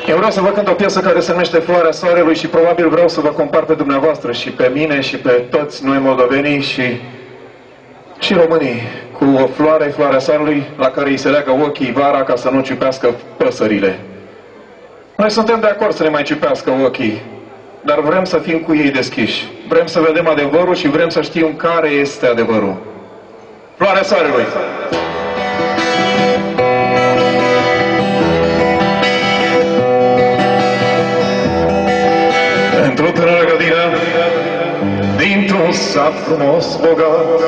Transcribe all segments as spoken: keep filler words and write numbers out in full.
Eu vreau să vă cânt o piesă care se numește Floarea Soarelui și probabil vreau să vă compar pe dumneavoastră și pe mine și pe toți noi moldovenii și, și românii cu o floare, Floarea Soarelui, la care îi se leagă ochii vara ca să nu ciupească păsările. Noi suntem de acord să ne mai ciupească ochii, dar vrem să fim cu ei deschiși. Vrem să vedem adevărul și vrem să știm care este adevărul. Floarea Soarelui! Într-o tânără grădină, dintr-un sat frumos, bogat,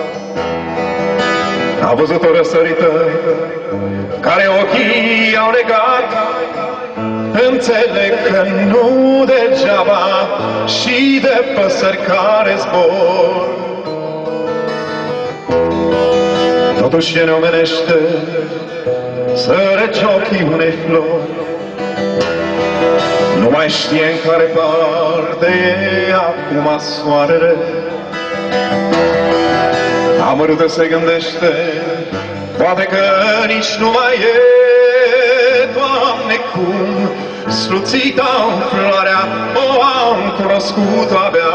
a văzut o răsărită care ochii au legat. Înțeleg că nu degeaba și de păsări care zbor, totuși ce ne omenește să reci ochii unei flori. Nu mai știe în care parte e acum soarele. Amărâtă se gândește, poate că nici nu mai e. Doamne, cum sluțita-n floarea o am cunoscut abia.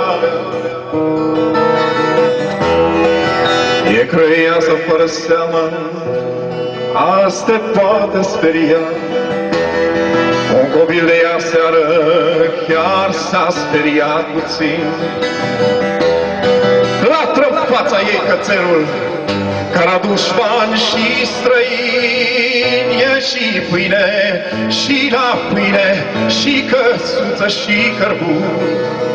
E crăiasă fără seamă, azi te poate speria. Un copil de ea seară chiar s-a speriat puțin. Latră în fața ei cățelul, care a dușmani și străini. E și pâine, și la pâine, și căsuță, și cărbun.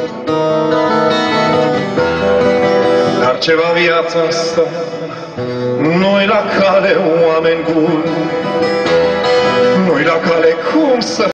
Dar ceva viața asta, noi la cale oameni buni, noi la cale cum să